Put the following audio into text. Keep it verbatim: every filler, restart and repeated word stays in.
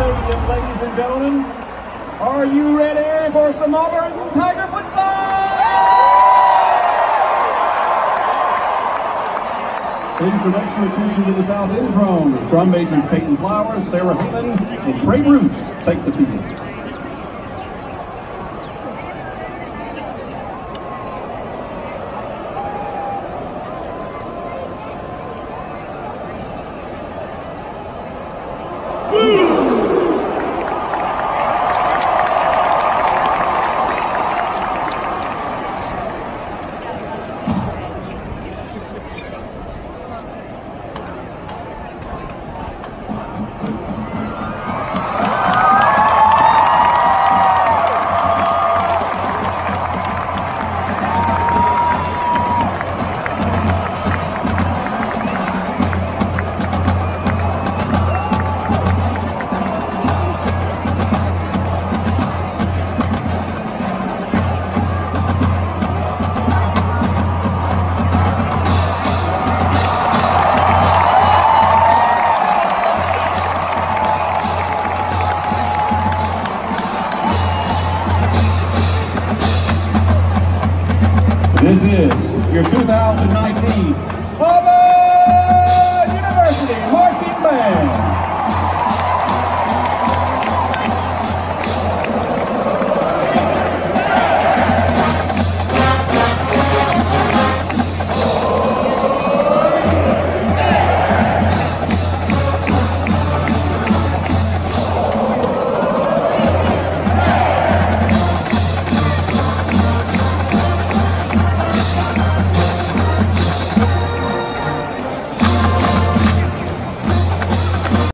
Stadium, ladies and gentlemen. Are you ready for some Auburn Tiger football? Please direct your attention to the south end zone as drum majors Peyton Flowers, Sarah Heyman, and Trey Bruce take the field. This is your two thousand nineteen Auburn University Marching Band.